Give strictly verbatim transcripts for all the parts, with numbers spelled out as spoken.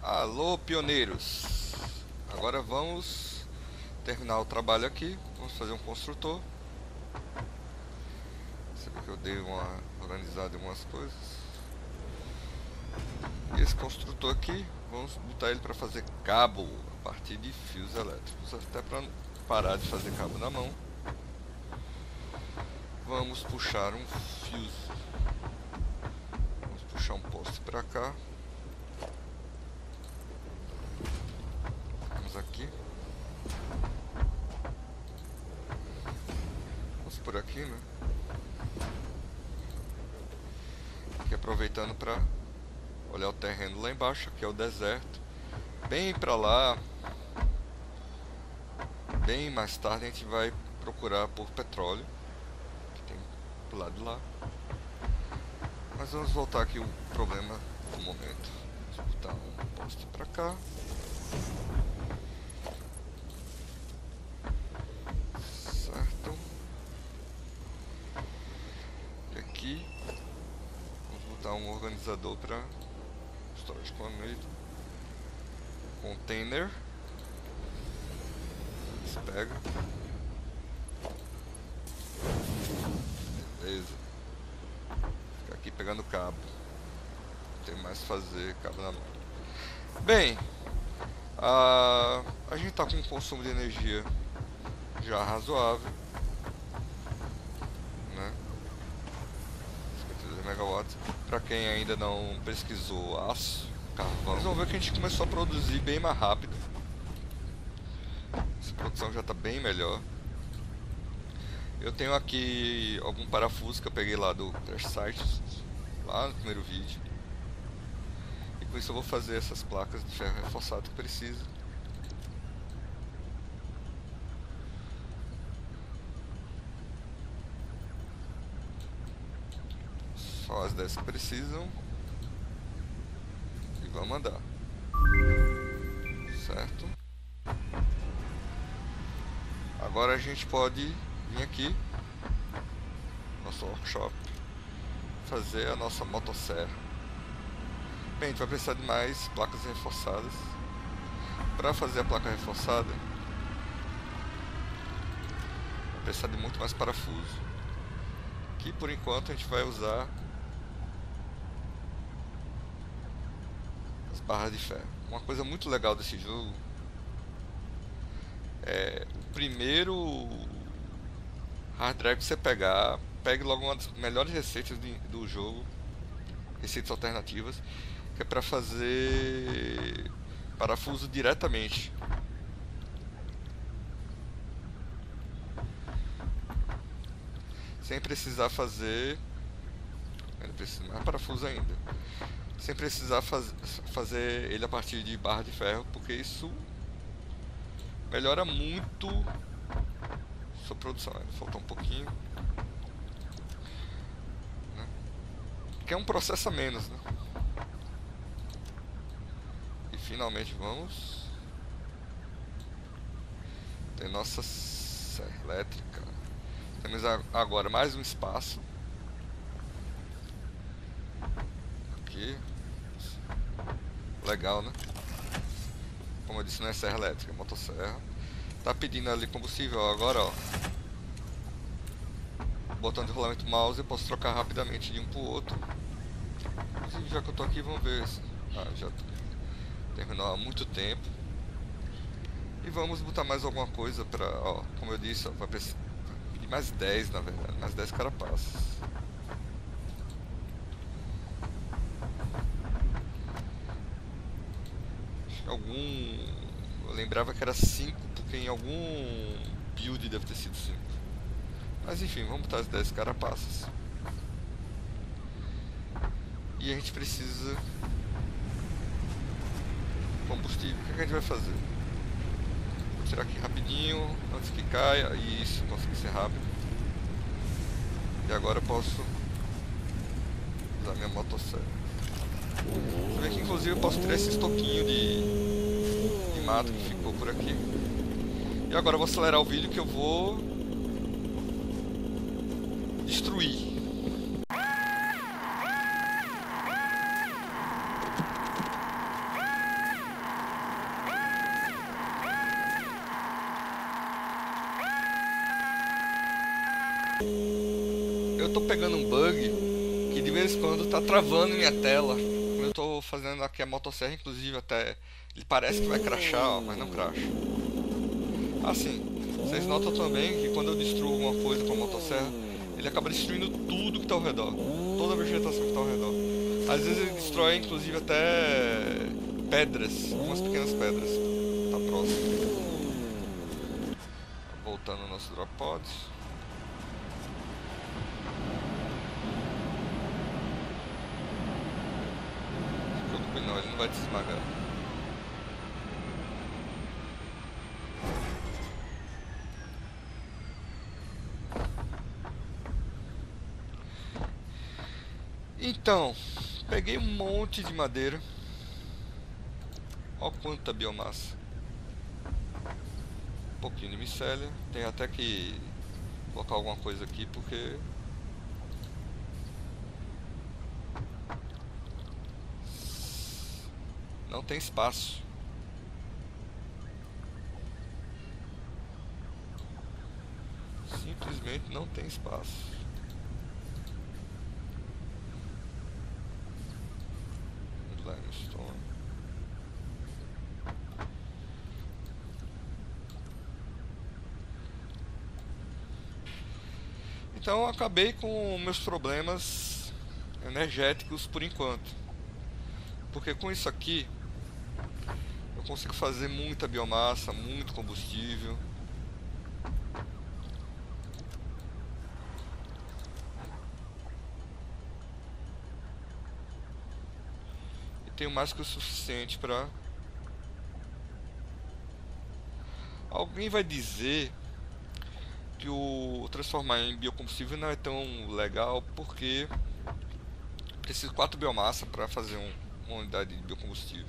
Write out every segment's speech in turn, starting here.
Alô, pioneiros! Agora vamos terminar o trabalho aqui. Vamos fazer um construtor. Você vê que eu dei uma organizada em algumas coisas. E esse construtor aqui, vamos botar ele para fazer cabo a partir de fios elétricos. Até para parar de fazer cabo na mão. Vamos puxar um fio. Vamos puxar um poste para cá. Vamos aqui. Vamos por aqui, né? Aqui aproveitando para olhar o terreno lá embaixo, aqui é o deserto. Bem para lá, bem mais tarde a gente vai procurar por petróleo, que tem do lado de lá. Mas vamos voltar aqui o problema do momento. Vamos botar um poste para cá. Certo. E aqui vamos botar um organizador para storage container. Isso pega. Beleza. Fica aqui pegando cabo. Não tem mais fazer cabo na mão. Bem, a, a gente tá com um consumo de energia já razoável, né? cinquenta e dois megawatts. Para quem ainda não pesquisou aço, carvão, vocês vão ver que a gente começou a produzir bem mais rápido. Essa produção já está bem melhor. Eu tenho aqui algum parafuso que eu peguei lá do Crash Site, lá no primeiro vídeo. E com isso eu vou fazer essas placas de ferro reforçado que precisa. Só as dez que precisam. E vamos andar. Certo? Agora a gente pode vir aqui, nosso workshop, fazer a nossa motosserra. Bem, a gente vai precisar de mais placas reforçadas. Para fazer a placa reforçada, vai precisar de muito mais parafuso. Que por enquanto a gente vai usar as barras de ferro. Uma coisa muito legal desse jogo é o primeiro hard drive que você pegar, pegue logo uma das melhores receitas de, do jogo, receitas alternativas, que é para fazer parafuso diretamente. Sem precisar fazer, ainda precisa mais parafuso ainda, sem precisar faz, fazer ele a partir de barra de ferro, porque isso melhora muito sua produção. Falta um pouquinho, né? Que é um processo a menos, né? E finalmente vamos ter nossa serra elétrica. Temos agora mais um espaço aqui. Legal, né? Como eu disse, não é serra elétrica, é motosserra. Tá pedindo ali combustível, ó, agora ó, botão de rolamento do mouse eu posso trocar rapidamente de um pro outro. Inclusive, já que eu tô aqui, vamos ver se... ah, já terminou há muito tempo. E vamos botar mais alguma coisa pra, ó, como eu disse, ó, vai pedir mais dez, na verdade, mais dez carapaças. Algum... eu lembrava que era cinco, porque em algum build deve ter sido cinco. Mas enfim, vamos botar as dez carapaças. E a gente precisa combustível. O que, é que a gente vai fazer? Vou tirar aqui rapidinho, antes que caia. Isso, consegui ser rápido. E agora eu posso usar minha motosserra. Você vê que inclusive eu posso tirar esse estoquinho de, de mato que ficou por aqui. E agora eu vou acelerar o vídeo que eu vou destruir. Eu tô pegando um bug que de vez em quando tá travando minha tela. Quando eu tô fazendo aqui a motosserra, inclusive até ele parece que vai crashar, ó, mas não crasha. Assim, vocês notam também que quando eu destruo alguma coisa com a motosserra, ele acaba destruindo tudo que tá ao redor, toda a vegetação que tá ao redor. Às vezes ele destrói inclusive até pedras, umas pequenas pedras. Tá próximo. Voltando ao nosso drop pods. Não, ele não vai te esmagar. Então, peguei um monte de madeira. Olha quanta biomassa. Um pouquinho de micélia. Tem até que colocar alguma coisa aqui porque não tem espaço. Simplesmente não tem espaço. Limestone. Então eu acabei com meus problemas energéticos por enquanto. Porque com isso aqui eu consigo fazer muita biomassa, muito combustível. E tenho mais que o suficiente para... Alguém vai dizer que o transformar em biocombustível não é tão legal porque preciso de quatro biomassa para fazer um, uma unidade de biocombustível.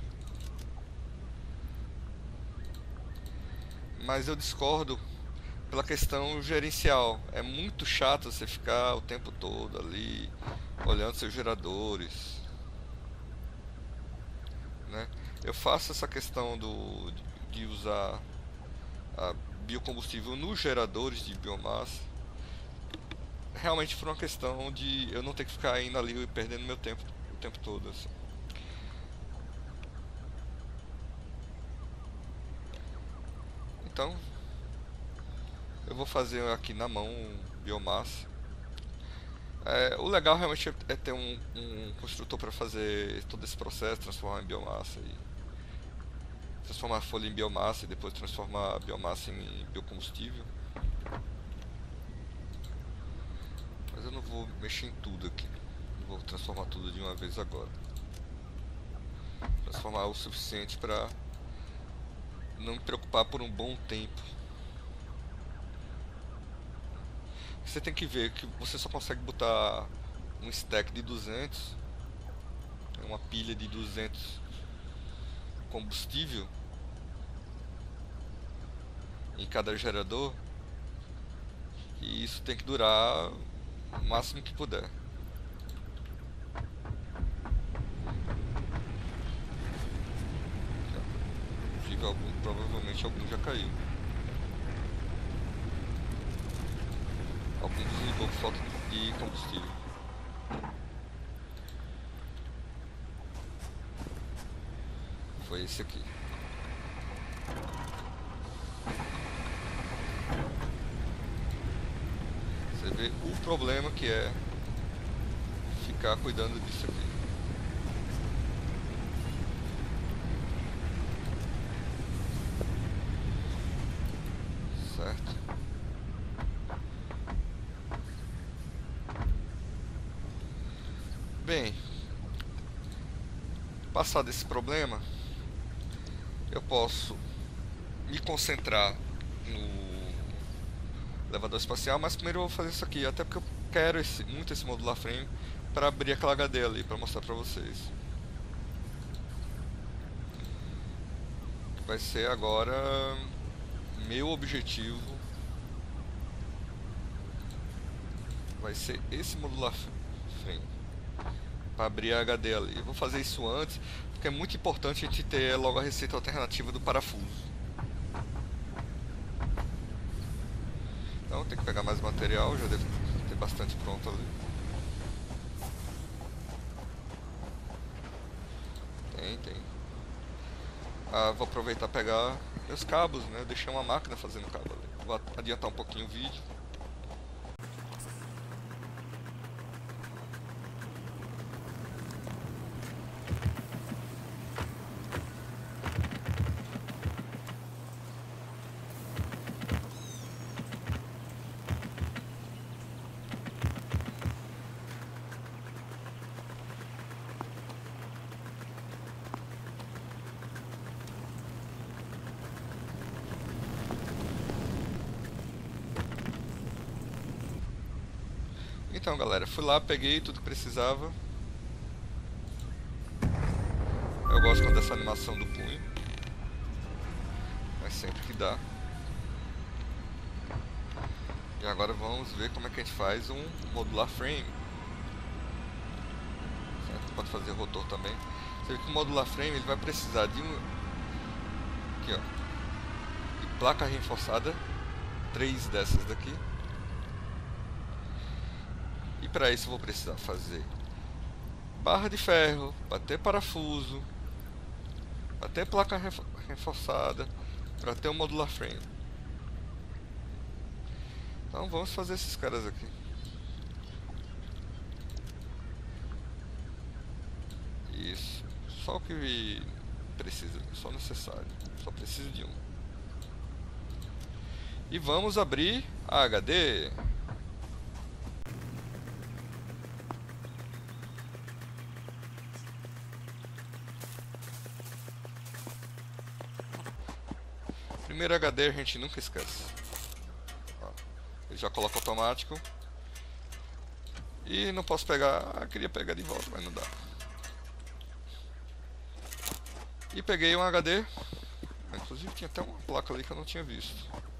Mas eu discordo pela questão gerencial. É muito chato você ficar o tempo todo ali olhando seus geradores, né? Eu faço essa questão do, de usar a biocombustível nos geradores de biomassa realmente por uma questão de eu não ter que ficar indo ali e perdendo meu tempo o tempo todo assim. Então eu vou fazer aqui na mão biomassa. É, o legal realmente é ter um, um construtor para fazer todo esse processo, transformar em biomassa e transformar a folha em biomassa e depois transformar a biomassa em biocombustível. Mas eu não vou mexer em tudo aqui. Não vou transformar tudo de uma vez agora. Transformar o suficiente para não me preocupar por um bom tempo. Você tem que ver que você só consegue botar um stack de duzentos, uma pilha de duzentos combustível em cada gerador, e isso tem que durar o máximo que puder. Inclusive algum, provavelmente algum já caiu. Alguns desligou por falta de combustível. Foi esse aqui. Você vê o problema que é ficar cuidando disso aqui. Certo? Bem, passado esse problema, eu posso me concentrar no elevador espacial, mas primeiro eu vou fazer isso aqui, até porque eu quero esse, muito esse modular frame para abrir aquela H D ali, para mostrar para vocês. Vai ser agora meu objetivo, vai ser esse modular frame para abrir a H D ali. Eu vou fazer isso antes, porque é muito importante a gente ter logo a receita alternativa do parafuso. Então tem que pegar mais material, já devo bastante pronto ali. Tem, tem. Ah, vou aproveitar e pegar meus cabos, né? Eu deixei uma máquina fazendo cabo ali. Vou adiantar um pouquinho o vídeo. Então, galera, fui lá, peguei tudo que precisava. Eu gosto quando dessa animação do punho, mas sempre que dá. E agora vamos ver como é que a gente faz um modular frame. Certo? Pode fazer rotor também. Você vê que o modular frame ele vai precisar de um aqui, ó, de placa reforçada, três dessas daqui. E para isso eu vou precisar fazer barra de ferro, bater parafuso, bater placa reforçada para ter um modular frame. Então vamos fazer esses caras aqui. Isso, só o que precisa, só necessário, só preciso de um. E vamos abrir a H D. Primeiro H D a gente nunca esquece. Ó, ele já coloca automático. E não posso pegar. Ah, queria pegar de volta, mas não dá. E peguei um H D. Inclusive tinha até uma placa ali que eu não tinha visto.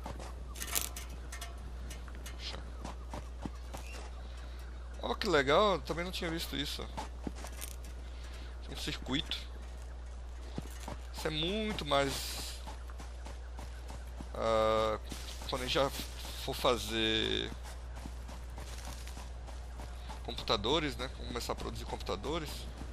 Olha que legal, eu também não tinha visto isso. Um circuito. Isso é muito mais... Uh, quando a gente já for fazer computadores, né? Começar a produzir computadores.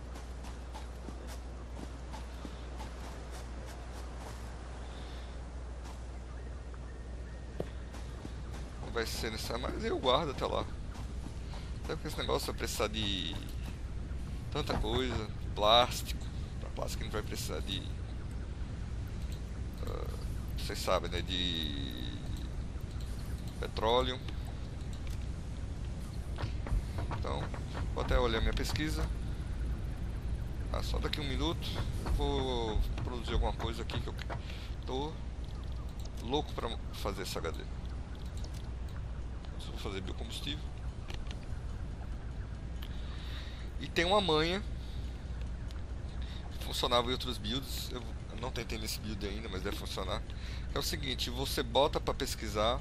Não vai ser necessário, mas eu guardo até lá. Até porque esse negócio vai precisar de tanta coisa, plástico. Para plástico a gente vai precisar de... Uh, vocês sabem, né? De petróleo. Então, vou até olhar minha pesquisa. Ah, só daqui a um minuto eu vou produzir alguma coisa aqui que eu tô louco para fazer essa H D. Vou fazer biocombustível. E tem uma manha que funcionava em outros builds. Eu não tentei nesse build ainda, mas deve funcionar. É o seguinte, você bota para pesquisar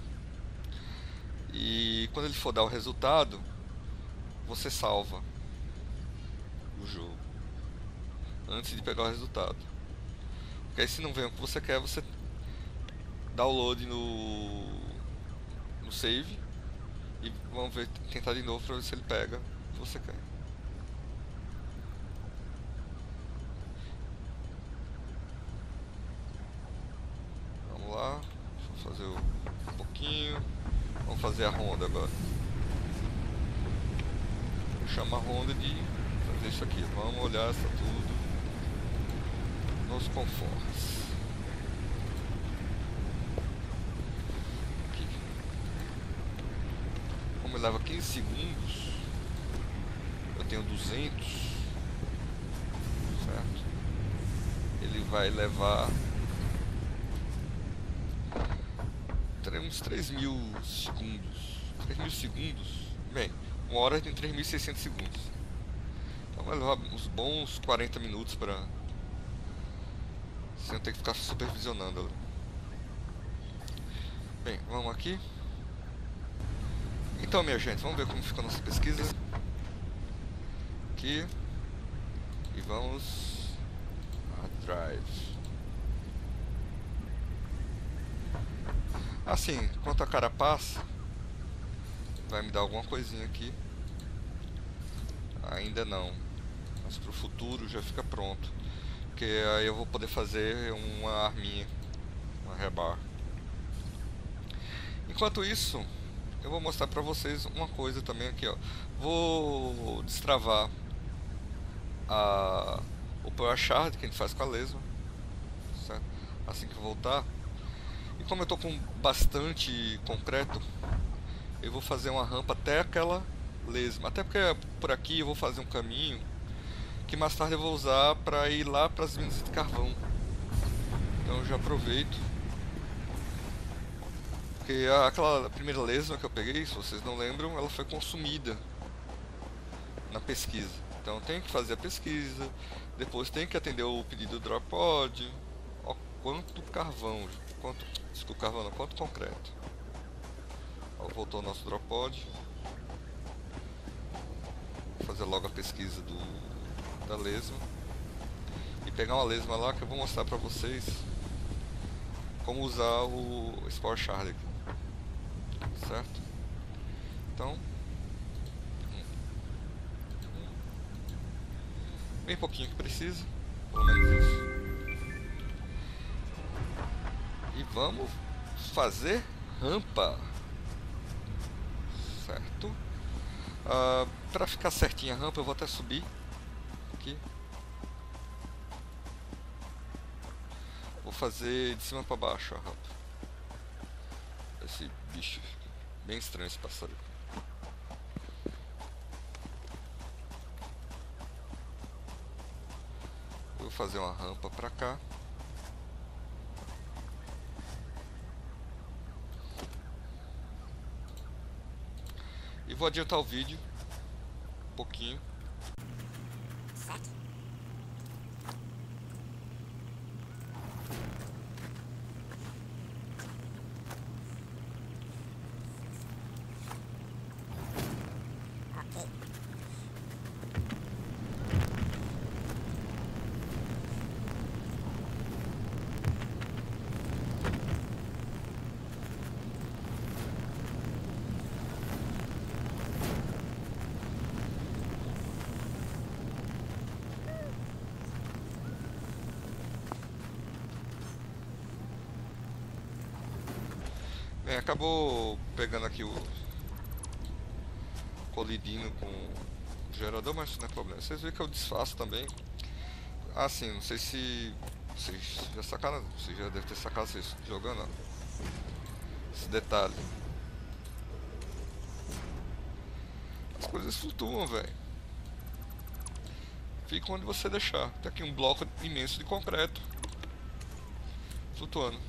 e quando ele for dar o resultado, você salva o jogo antes de pegar o resultado. Porque aí se não vem o que você quer, você download no no save e vamos ver, tentar de novo para ver se ele pega o que você quer. Vamos lá, deixa eu fazer um pouquinho. Vamos fazer a ronda agora. Vou chamar a ronda de fazer isso aqui. Vamos olhar se tá tudo nos conformes. Aqui. Como ele leva quinze segundos, eu tenho duzentos, certo? Ele vai levar uns três mil segundos. três mil segundos? Bem, uma hora tem três mil e seiscentos segundos. Então vai levar uns bons quarenta minutos para sem eu ter que ficar supervisionando ela. Bem, vamos aqui. Então, minha gente, vamos ver como ficou a nossa pesquisa. Aqui. E vamos a drive. Assim, enquanto a cara passa, vai me dar alguma coisinha aqui. Ainda não, mas pro futuro já fica pronto, porque aí eu vou poder fazer uma arminha, uma rebar. Enquanto isso, eu vou mostrar pra vocês uma coisa também aqui, ó. Vou destravar a, o Power Shard que a gente faz com a lesma, certo? Assim que eu voltar. E como eu tô com bastante concreto, eu vou fazer uma rampa até aquela lesma. Até porque por aqui eu vou fazer um caminho que mais tarde eu vou usar para ir lá para as minas de carvão. Então eu já aproveito. Porque aquela primeira lesma que eu peguei, se vocês não lembram, ela foi consumida na pesquisa. Então eu tenho que fazer a pesquisa, depois tenho que atender o pedido do drop pod. Ó, quanto carvão, quanto, desculpa, carvão não, quanto concreto. Ó, voltou o nosso drop pod. Vou fazer logo a pesquisa do, da lesma e pegar uma lesma lá que eu vou mostrar pra vocês como usar o Spore Shard aqui, certo? Então, bem pouquinho que precisa, pelo menos isso. E vamos fazer rampa, certo? Uh, para ficar certinha a rampa, eu vou até subir aqui. Vou fazer de cima para baixo a rampa. Esse bicho, bem estranho esse pássaro. Vou fazer uma rampa para cá. E vou adiantar o vídeo um pouquinho. Certo. Bem, acabou pegando aqui o colidindo com o gerador, mas não é problema. Vocês viram que eu desfaço também. Ah, sim, não sei se vocês já sacaram, vocês já devem ter sacado vocês jogando, ó, esse detalhe. As coisas flutuam, velho. Fica onde você deixar. Tem aqui um bloco imenso de concreto flutuando.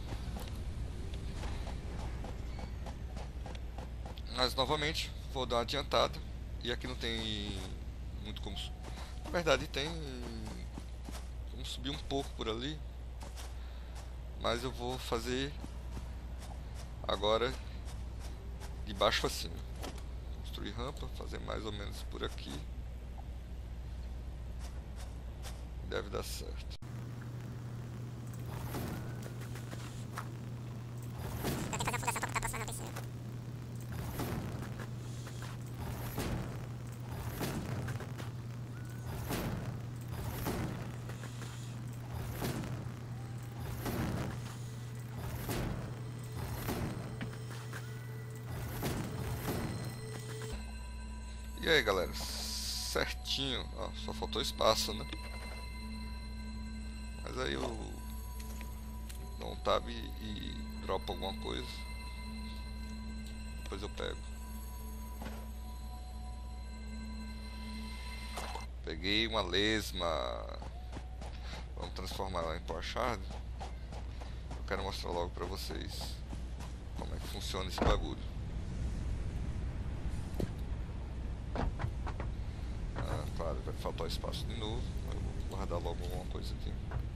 Mas novamente vou dar uma adiantada. E aqui não tem muito como. Na verdade tem como subir um pouco por ali. Mas eu vou fazer agora de baixo pra cima. Construir rampa, fazer mais ou menos por aqui. Deve dar certo. E aí, galera, certinho, ó, só faltou espaço, né? Mas aí eu dou um tab e, e dropo alguma coisa, depois eu pego. Peguei uma lesma, vamos transformar ela em Power Shard. Eu quero mostrar logo pra vocês como é que funciona esse bagulho. Claro, vai faltar espaço de novo. Eu vou guardar logo alguma coisa aqui.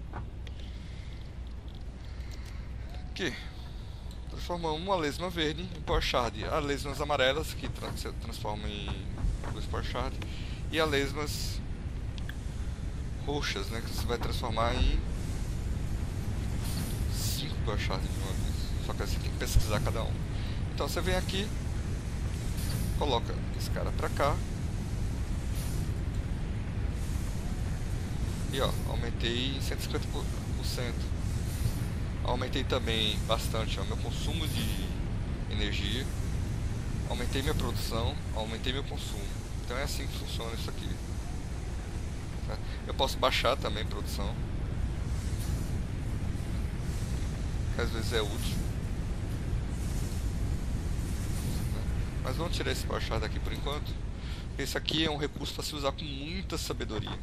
Aqui, transformamos uma lesma verde em Power Shard. As lesmas amarelas que se transformam em dois Power Shard. E as lesmas roxas, né, que você vai transformar em cinco Power Shard de uma vez. Só que você tem que pesquisar cada um. Então você vem aqui Coloca esse cara pra cá. E ó, aumentei em cento e cinquenta por cento. Aumentei também bastante ó, meu consumo de energia. Aumentei minha produção, aumentei meu consumo. Então é assim que funciona isso aqui. Tá? Eu posso baixar também a produção, que às vezes é útil. Mas vamos tirar esse baixar daqui por enquanto. Esse aqui é um recurso para se usar com muita sabedoria.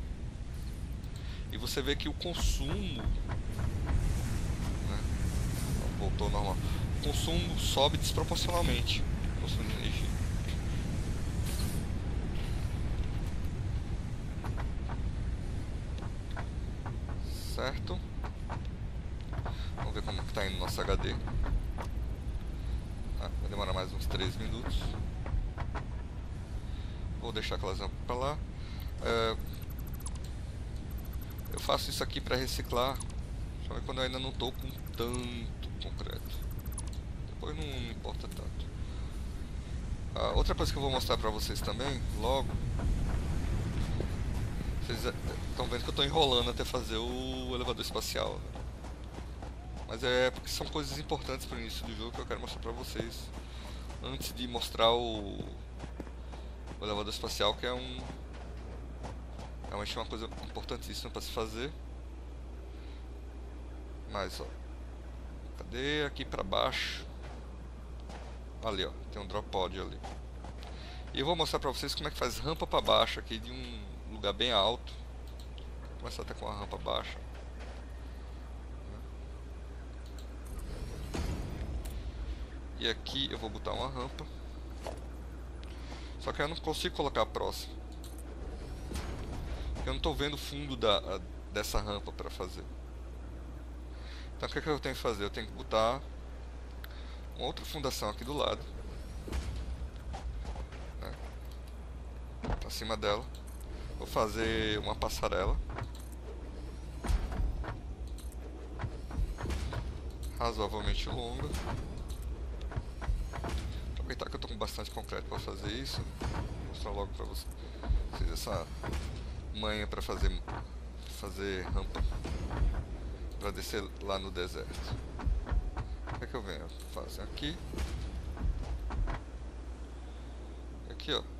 E você vê que o consumo, né, voltou ao normal. O consumo sobe desproporcionalmente. O consumo de energia. Certo? Vamos ver como que está indo o nosso H D. Ah, vai demorar mais uns três minutos. Vou deixar aquelas rampas para lá. É, eu faço isso aqui para reciclar, só quando eu ainda não estou com tanto concreto. Depois não, não importa tanto. Ah, outra coisa que eu vou mostrar para vocês também, logo. Vocês estão vendo que eu estou enrolando até fazer o elevador espacial, né? Mas é porque são coisas importantes para o início do jogo que eu quero mostrar para vocês antes de mostrar o, o elevador espacial, que é um realmente uma coisa importantíssima para se fazer. Mas ó, cadê? Aqui para baixo. Ali ó, tem um drop pod ali. E eu vou mostrar para vocês como é que faz rampa para baixo aqui de um lugar bem alto. Vou começar até com a rampa baixa. E aqui eu vou botar uma rampa. Só que eu não consigo colocar a próxima. Eu não estou vendo o fundo da, a, dessa rampa para fazer. Então o que, é que eu tenho que fazer? Eu tenho que botar uma outra fundação aqui do lado, né, acima dela. Vou fazer uma passarela razoavelmente longa. Aproveitar que eu estou com bastante concreto para fazer isso. Vou mostrar logo para vocês essa manha para fazer fazer rampa para descer lá no deserto. O que é que eu venho? Faço aqui. Aqui ó.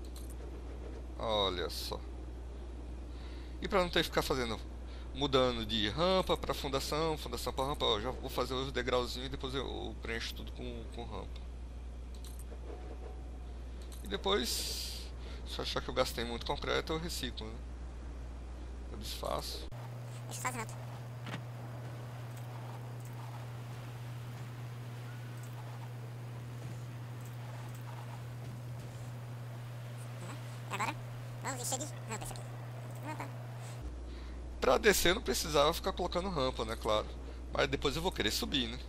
Olha só. E para não ter que ficar fazendo, mudando de rampa para fundação, fundação para rampa, ó, já vou fazer os degrauzinhos e depois eu, eu preencho tudo com, com rampa. E depois, se eu achar que eu gastei muito concreto, eu reciclo, né? Eu desfaço. Deixa eu fazer rampa. E agora, vamos encher de rampa isso aqui. Rampa. Pra descer eu não precisava ficar colocando rampa, né, claro. Mas depois eu vou querer subir, né?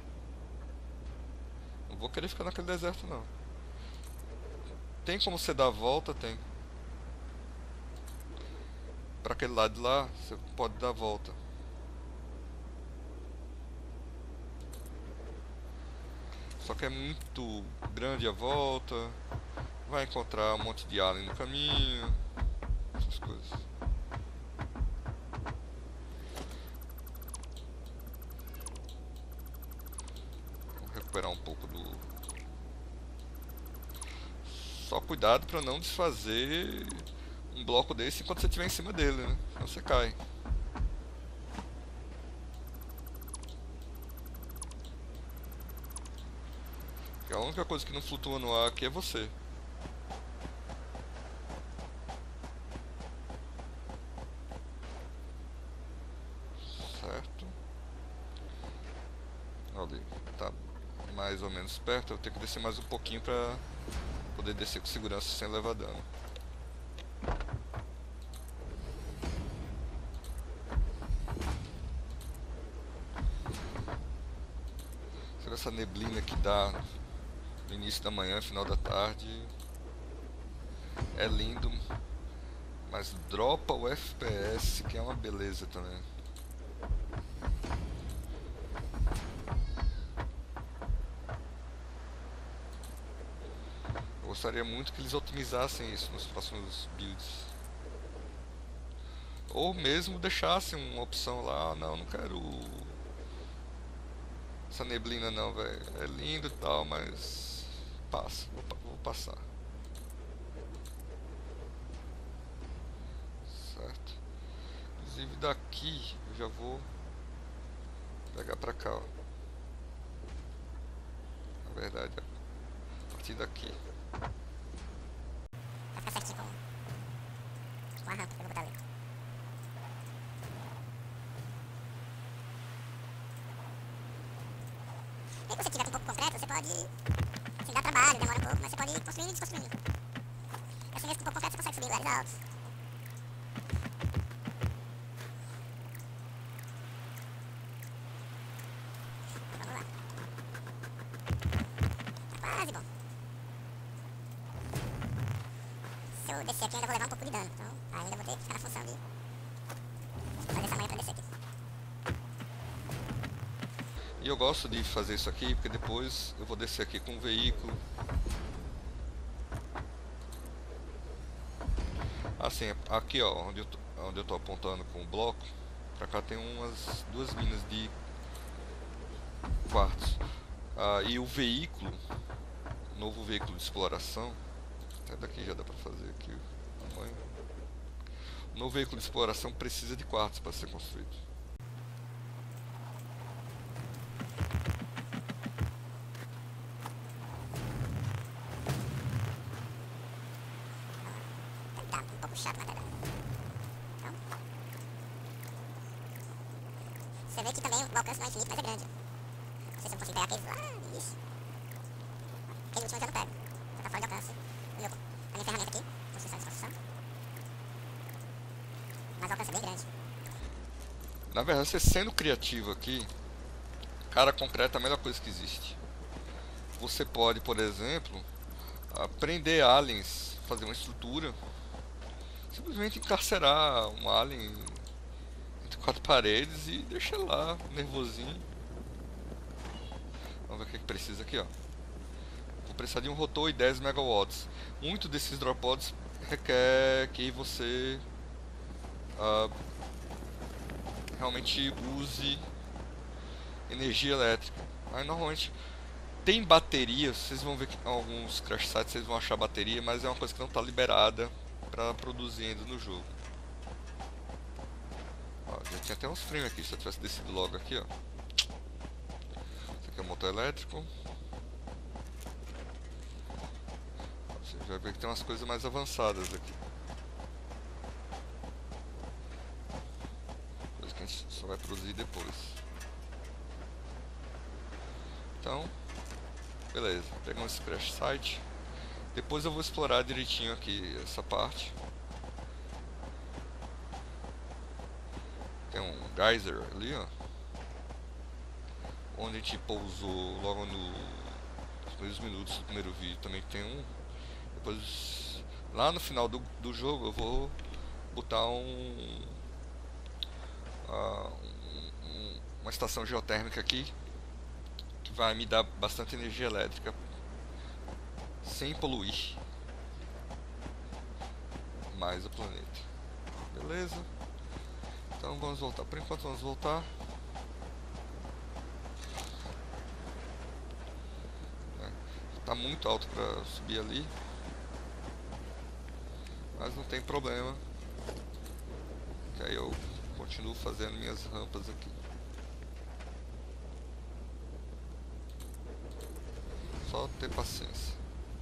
Não vou querer ficar naquele deserto, não. Tem como você dar a volta? Tem. Pra aquele lado de lá, você pode dar a volta. Só que é muito grande a volta. Vai encontrar um monte de alien no caminho. Essas coisas. Vou recuperar um pouco do... Só cuidado para não desfazer um bloco desse enquanto você estiver em cima dele, né? Senão você cai. Porque a única coisa que não flutua no ar aqui é você. Certo. Ali, tá mais ou menos perto. Eu tenho que descer mais um pouquinho para poder descer com segurança sem levar dano. Essa neblina que dá no início da manhã, final da tarde, é lindo, mas dropa o F P S, que é uma beleza também. gostaria muito que eles otimizassem isso nos próximos builds. Ou mesmo deixassem uma opção lá, ah, não, não quero essa neblina não, velho. É lindo e tal, mas passa, vou, vou passar. Certo. Inclusive daqui eu já vou pegar pra cá, ó. Na verdade, a partir daqui. Vai ficar certinho com, com a rampa que eu vou botar ali. E aí, se você tiver com pouco concreto, você pode... Se dá trabalho, demora um pouco, mas você pode ir construindo e desconstruindo. E assim mesmo com pouco concreto você consegue subir lugares altos. Vamos lá. Tá quase bom. Se eu descer aqui, eu ainda vou levar um pouco de dano. Então, ainda vou ter que ficar na função de fazer essa manha pra descer aqui. E eu gosto de fazer isso aqui, porque depois eu vou descer aqui com o veículo. Assim, aqui ó, onde eu tô, onde eu tô apontando com o bloco, pra cá tem umas duas minas de quartzo. Ah, e o veículo, o novo veículo de exploração, até daqui já dá pra fazer aqui o tamanho. O novo veículo de exploração precisa de quartzo para ser construído. Tá um pouco chato, mas tá dando. Então, você vê que também o alcance não é infinito, mas é grande. Não sei se eu consigo pegar aqueles lá no início. Aquele último eu já não pego. Já tá fora de alcance. O meu, a minha ferramenta aqui, construção e desconstrução. Mas o alcance é bem grande. Na verdade, você sendo criativo aqui, cara, concreto é a melhor coisa que existe. Você pode, por exemplo, prender aliens, fazer uma estrutura, simplesmente encarcerar um alien entre quatro paredes e deixar lá, nervosinho. Vamos ver o que, é que precisa aqui, ó. Vou precisar de um rotor e dez megawatts. Muito desses dropods requer que você uh, realmente use energia elétrica. Aí normalmente tem bateria, vocês vão ver que em alguns crash sites vocês vão achar bateria, mas é uma coisa que não está liberada para produzir ainda no jogo. Ó, já tinha até uns frames aqui, se eu tivesse descido logo aqui, ó. Esse aqui é o motor elétrico. Você vai ver que tem umas coisas mais avançadas aqui. Coisa que a gente só vai produzir depois. Então, beleza, pegamos esse crash site. Depois eu vou explorar direitinho aqui essa parte. Tem um geyser ali, ó, onde a gente pousou logo no, nos primeiros minutos do primeiro vídeo. Também tem um. Depois, lá no final do, do jogo, eu vou botar um, uh, um, um uma estação geotérmica aqui, que vai me dar bastante energia elétrica sem poluir mais o planeta. Beleza? Então vamos voltar. Por enquanto vamos voltar. Tá muito alto para subir ali, mas não tem problema, que aí eu continuo fazendo minhas rampas aqui. Só ter paciência.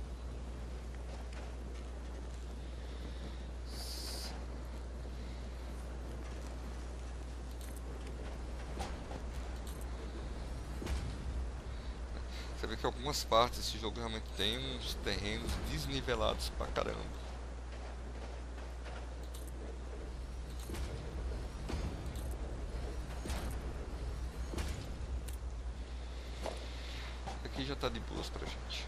Você vê que algumas partes desse jogo realmente tem uns terrenos desnivelados pra caramba. Aqui já tá de boas pra gente.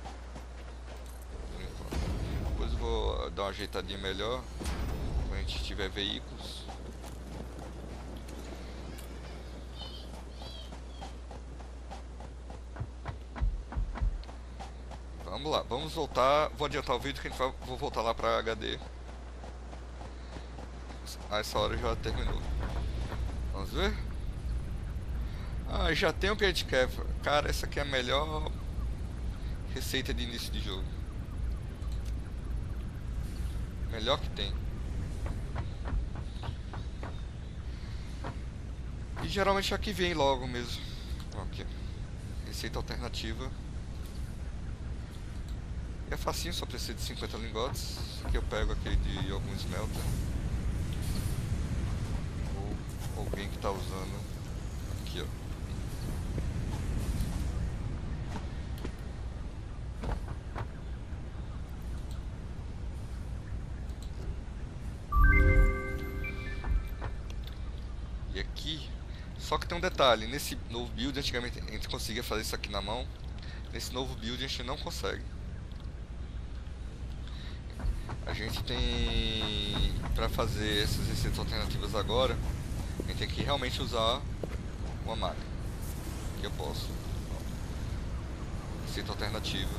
Depois eu vou dar uma ajeitadinha melhor quando a gente tiver veículos. Vamos lá, vamos voltar. Vou adiantar o vídeo que a gente vai. Vou voltar lá pra H D. A essa hora já terminou. Vamos ver? Ah, já tem o que a gente quer. Cara, essa aqui é a melhor receita de início de jogo. Melhor que tem. E geralmente aqui vem logo mesmo. Aqui. Receita alternativa. E é facinho, só precisa de cinquenta lingotes. Aqui eu pego aquele de algum smelter. Ou alguém que tá usando. Aqui, ó. E aqui, só que tem um detalhe, nesse novo build, antigamente a gente conseguia fazer isso aqui na mão. Nesse novo build a gente não consegue. A gente tem, para fazer essas receitas alternativas agora, a gente tem que realmente usar uma máquina. Aqui eu posso. Receita alternativa.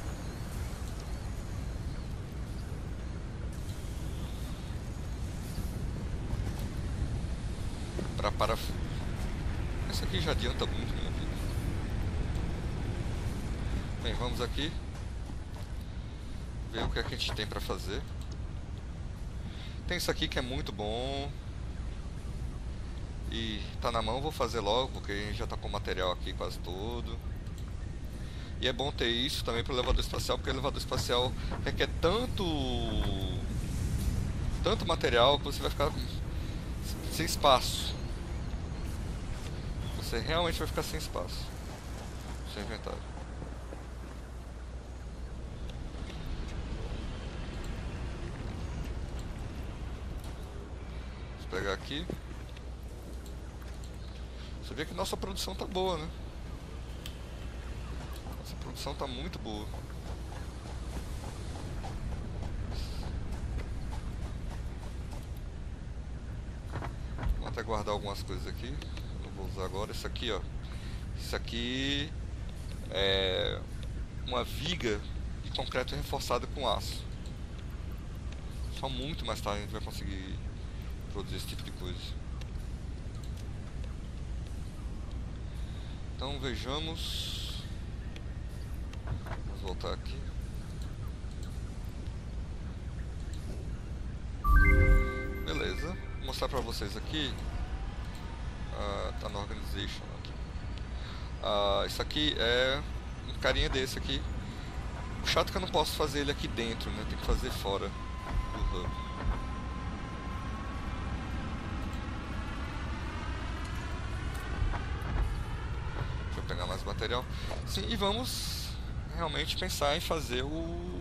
Para parafuso. Isso aqui já adianta muito minha vida. Bem, vamos aqui ver o que, é que a gente tem para fazer. Tem isso aqui que é muito bom. E tá na mão, vou fazer logo, porque a gente já tá com o material aqui quase todo. E é bom ter isso também pro elevador espacial, porque o elevador espacial requer tanto tanto material que você vai ficar sem espaço. Você realmente vai ficar sem espaço. Sem inventário. Vou pegar aqui. Você vê que nossa produção tá boa, né? Nossa produção tá muito boa. Vou até guardar algumas coisas aqui. Não vou usar agora. Isso aqui, ó. Isso aqui é uma viga de concreto reforçada com aço. Só muito mais tarde a gente vai conseguir produzir esse tipo de coisa. Então vejamos. Vamos voltar aqui. Beleza. Vou mostrar pra vocês aqui. Uh, tá no organization aqui. Uh, isso aqui é um carinha desse aqui. O chato é que eu não posso fazer ele aqui dentro, né? Tem que fazer fora do hub. Deixa eu pegar mais material. Sim, e vamos realmente pensar em fazer o,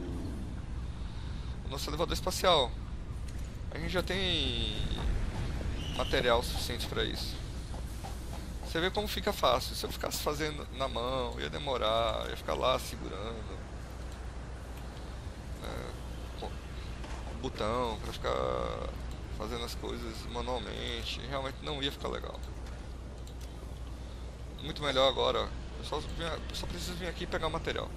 o nosso elevador espacial. A gente já tem material suficiente para isso. Você vê como fica fácil. Se eu ficasse fazendo na mão, ia demorar, ia ficar lá segurando né, o botão para ficar fazendo as coisas manualmente. Realmente não ia ficar legal. Muito melhor agora. Eu só, eu só preciso vir aqui e pegar o material.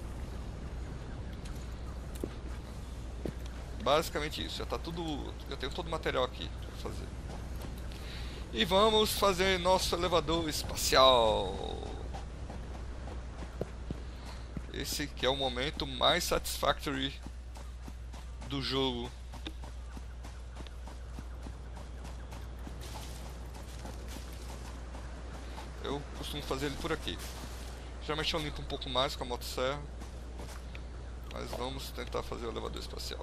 Basicamente isso. Já tá tudo. Já tenho todo o material aqui para fazer. E vamos fazer nosso elevador espacial. Esse que é o momento mais satisfactory do jogo. Eu costumo fazer ele por aqui. Geralmente eu limpo um pouco mais com a motosserra. Mas vamos tentar fazer o elevador espacial.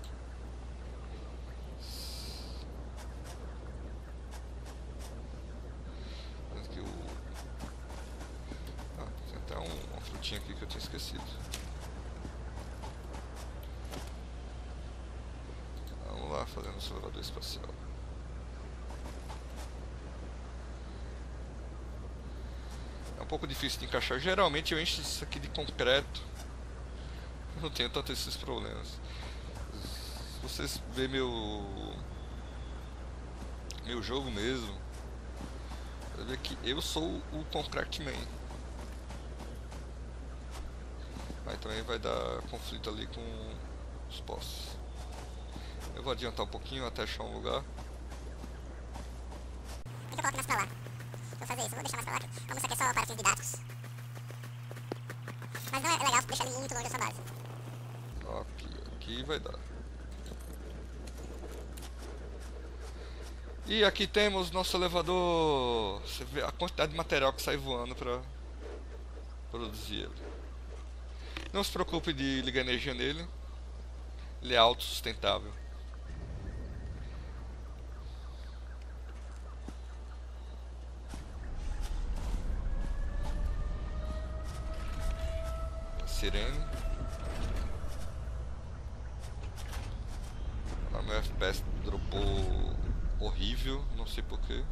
Aqui que eu tinha esquecido. Vamos lá, fazendo o elevador espacial. É um pouco difícil de encaixar. Geralmente eu encho isso aqui de concreto. Eu não tenho tanto esses problemas. Se vocês verem meu meu jogo mesmo, vai ver que eu sou o Concrete Man. Aí também vai dar conflito ali com os postes. Eu vou adiantar um pouquinho até achar um lugar. Tem que eu coloco mais pra lá. Vou fazer isso, vou deixar mais pra lá, como isso aqui é só para fins didáticos. Mas não é legal deixar ele muito longe da sua base. Aqui, aqui vai dar. E aqui temos nosso elevador. Você vê a quantidade de material que sai voando para produzir ele. Não se preocupe de ligar energia nele. Ele é autossustentável. A sirene. A meu F P S dropou horrível, não sei porquê.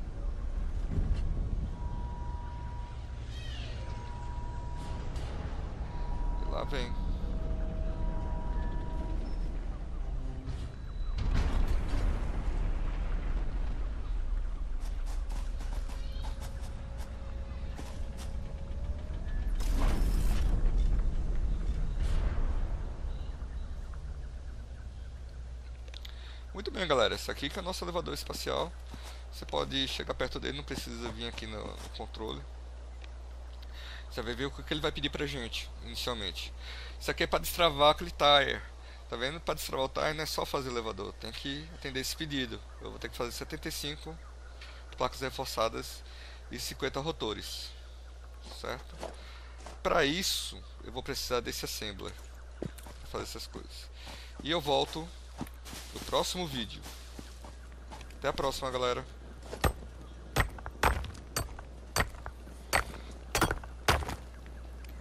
E lá vem. Muito bem, galera, esse aqui que é o nosso elevador espacial. Você pode chegar perto dele, não precisa vir aqui no, no controle. Você vai ver o que ele vai pedir pra gente, inicialmente. Isso aqui é para destravar aquele tire. Tá vendo? Para destravar o tire não é só fazer o elevador, tem que atender esse pedido. Eu vou ter que fazer setenta e cinco placas reforçadas e cinquenta rotores. Certo? Para isso, eu vou precisar desse assembler para fazer essas coisas. E eu volto no próximo vídeo. Até a próxima, galera.